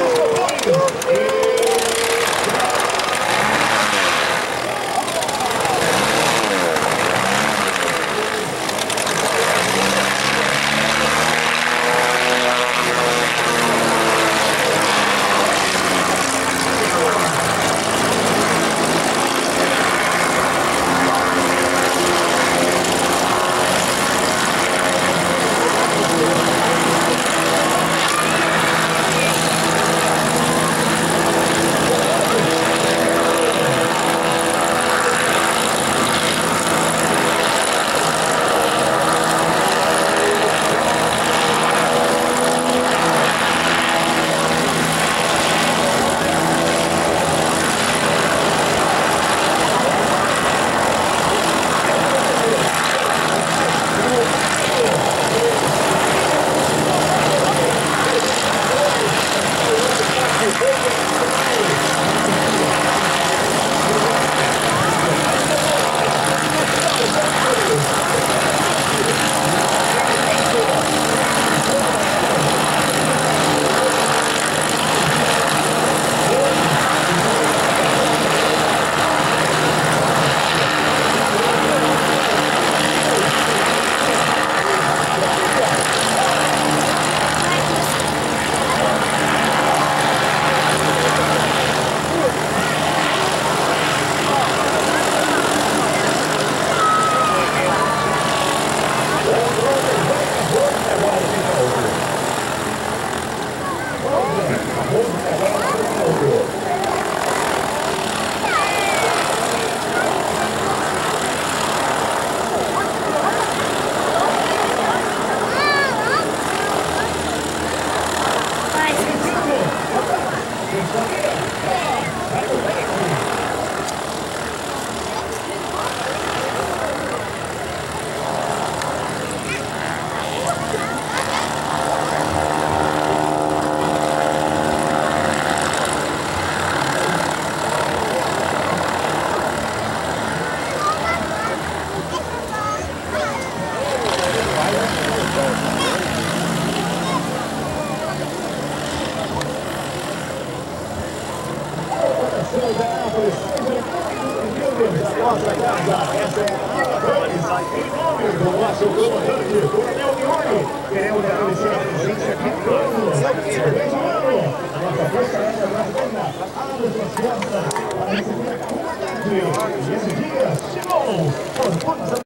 Nossa casa, essa é a Paris, em nome do nosso comandante, Coronel Mione. Queremos agradecer a presença de todos. Desde o ano, a nossa Força Aérea Brasileira abre suas portas para receber a comunidade. E esse dia chegou.